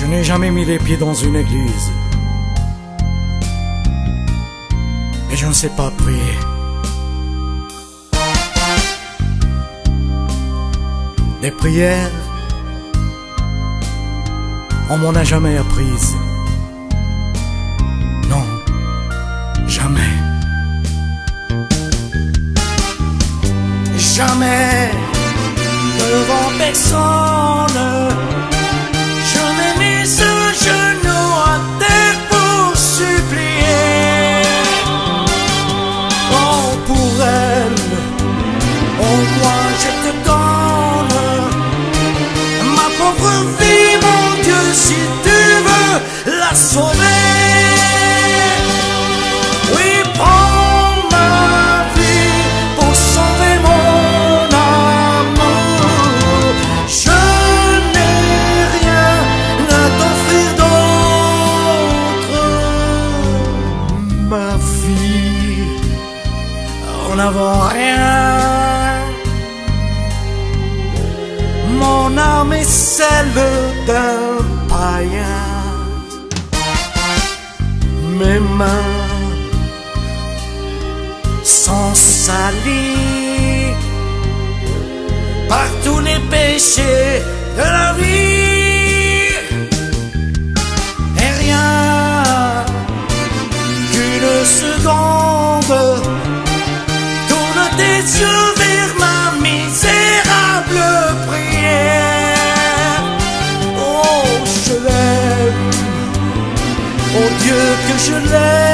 n'ai jamais mis les pieds dans une église, et je ne sais pas prier. Des prières, on m'en a jamais apprises. Non, jamais. Jamais devant personne je n'ai mis ce genou à terre pour supplier. Oh, pour elle, oh moi je te donne ma pauvre vie, mon Dieu, si tu veux la sauver. Oui, prends ma vie pour sauver mon amour. Je n'ai rien à t'offrir d'autre. Ma fille, en avant rien. Mon âme est celle d'un païen. Mes mains sont salies par tous les péchés de la vie. Et rien qu'une seconde, tourne tes yeux vers ma misérable prière. Oh, je l'aime, oh Dieu que je l'aime.